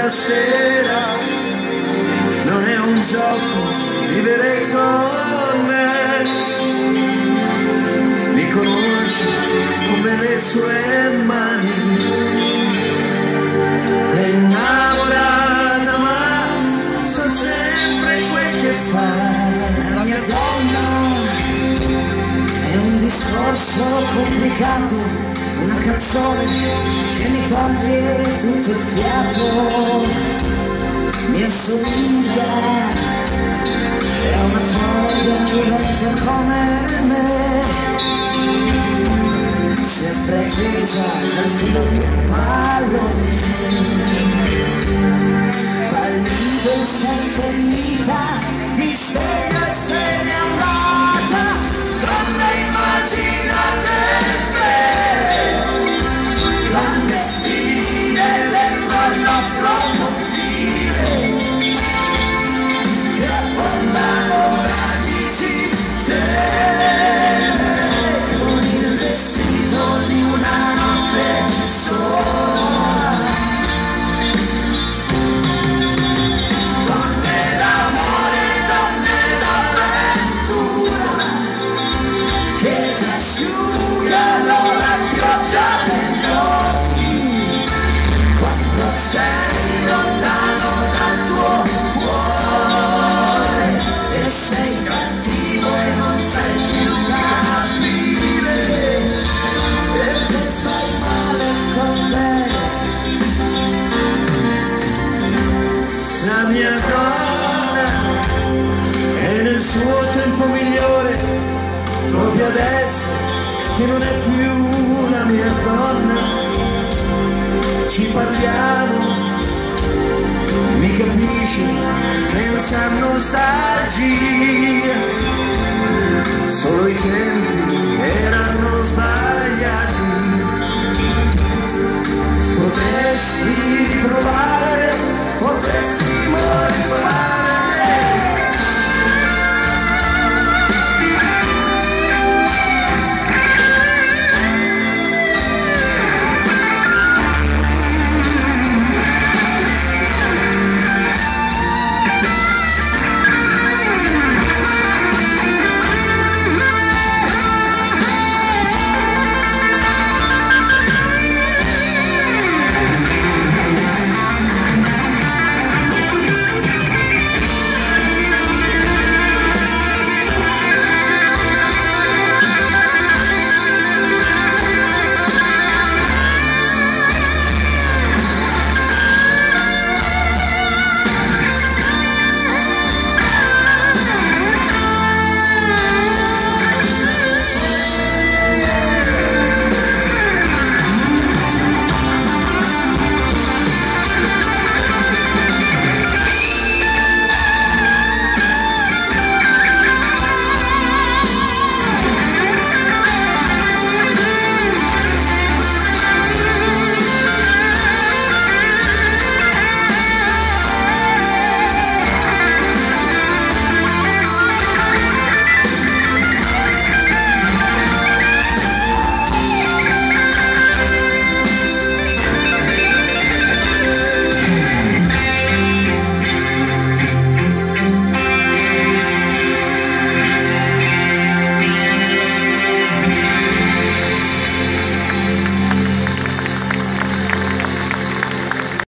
stasera non è un gioco vivere con me. Mi conosci come le sue mani, è innamorata ma so sempre quel che fa. La mia donna è un discorso complicato, una canzone che mi toglie tutto il fiato, mi assomiglia, è una foglia lenta come me, sempre appesa al filo di un pallone, fallito si è ferita, mi sveglia e se n'è andata, donna immaginate me, clandestine dentro al nostro confine, che affondano radici con il vestito di una notte sola. Donne d'amore, donne d'avventura, che ti asciugano la pioggia degli occhi quando sei lontano dal tuo cuore e sei cattivo e non sai più capire perché stai male con te. La mia donna è nel suo tempo migliore, proprio adesso che non è più la mia donna. Ci parliamo, mi capisci, senza nostalgia, solo i tempi erano sbagliati.